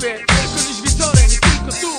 mówię, tylko dziś wieczorem i tylko tu.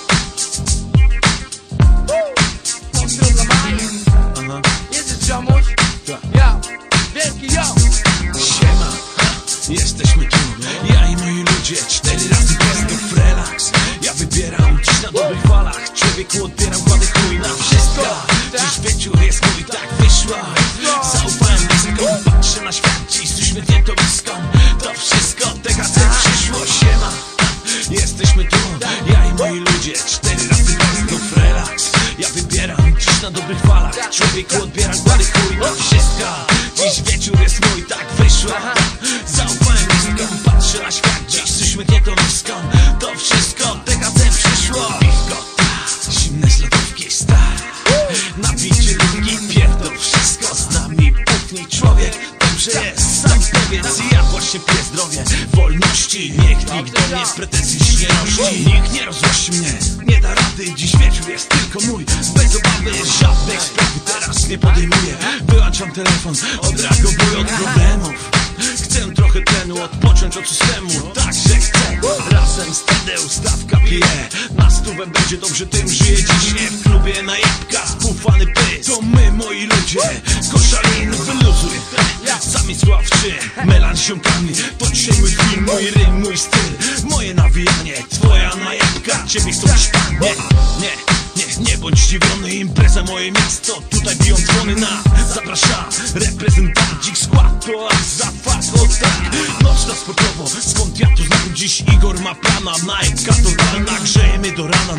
Pozdro dla Mai. Jedziesz ziomuś? Ja, wielki yo. Siema, jesteśmy tu, ja i moi ludzie. 4 razy bez znów relaks. Ja wybieram dziś na dobrych falach. Człowieku odbieram, kładę chuj na wszystko. Dziś wieczór jest mój, tak wyszła. Zaufałem bliską, patrzę na świat dziś z uśmiechniętą miską. To wszystko, THC przyszło. Siema, jesteśmy tu, ja i moi ludzie. 4 razy bez znów relaks. Ja wybieram dziś na dobrych falach. Człowieku odbieram, kładę chuj na wszystko. Dziś wieczór jest mój, tak wyszła. Zaufałem bliską, patrzę na świat dziś z uśmiechniętą miską. To wszystko, THC przyszło. Piwko, zimne z lodówki, stary. Napijcie ludki, pierdol wszystko. Z nami putni człowiek, dobrze jest, sam powiedz. Ja właśnie piję zdrowie, wolności. Niech nikt do mnie pretensji nie rości. Nikt nie rozłości mnie, nie da rady. Dziś wieczór jest tylko mój, bez obawy. Żadnych spraw teraz nie podejmuję. Wyłączam telefon, odreagowuję od problemów. Chcę trochę tlenu, odpocząć od systemu. Także chcę, razem z TD ustawka pije. Na stówę będzie dobrze, tym żyje dziś. Nie w klubie na jabłka, spufany pysk. To my, moi ludzie, koszalin, wyluzuj. Samisławczy, melan ziomkami. To dzisiaj mój film, mój rym, mój styl. Moje nawijanie, twoja na jabłka. Ciebie chcą szpanie. Nie bądź zdziwiony, impreza moje miasto. Tutaj biją dzwony na zapraszam. Reprezentantzik skład to aż za fakt, o tak. Nocna sportowo, skąd ja tu znam dziś? Igor ma plana, Nike, to rana. Grzejemy do rana,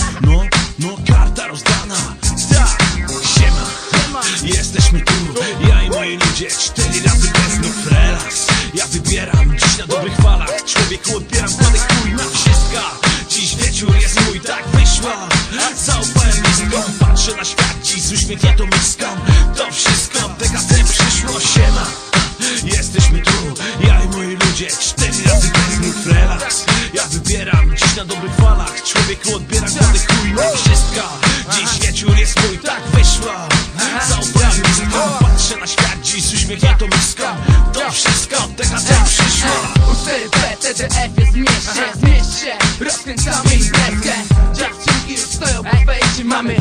no, karta rozdana. Tak, siema, jesteśmy tu, ja i moi ludzie. 4 razy bez znów relaks. Ja wybieram dziś na dobrych falach. Człowieku odbieram, kładę chuj na wszystko. Dziś wieczór jest mój, tak wyszła. Zaufałem bliską, patrzę na świat dziś z uśmiechniętą miską. To wszystko, THC przyszło. Siema, jesteśmy tu, ja i moi ludzie. 4 razy bez znów relaks. Ja wybieram dziś na dobrych falach. Człowieku odbieram, kładę chuj na wszystko. Dziś wieczór jest mój, tak wyszła. Zaufałem bliską, patrzę na świat dziś z uśmiechniętą miską. To wszystko, THC przyszło. U4P, TDF jest w mieście. Zmieść się, rozkręcamy imprezkę. Dziewczynki już stoją po wejściu. Mamy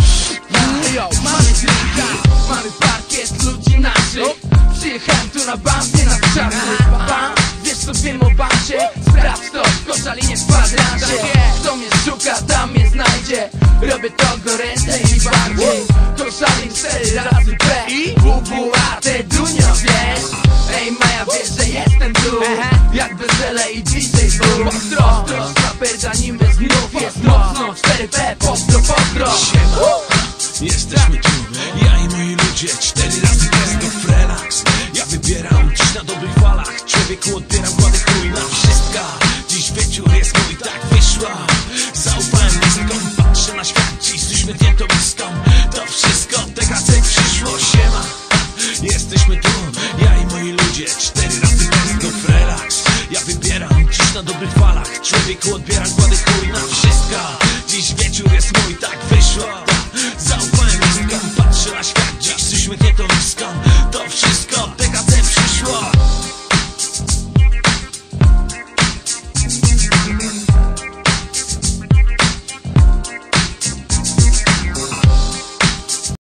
drinka, mamy parkiet ludzi naszych. Przyjechałem tu na bank, nie na czarny. Wiesz co wiem o bancie? Sprawdź to w Koszalinie w kwadrancie. Kto mnie szuka, tam mnie znajdzie. Robię to goręcej i bardziej. Koszalin 4 razy P.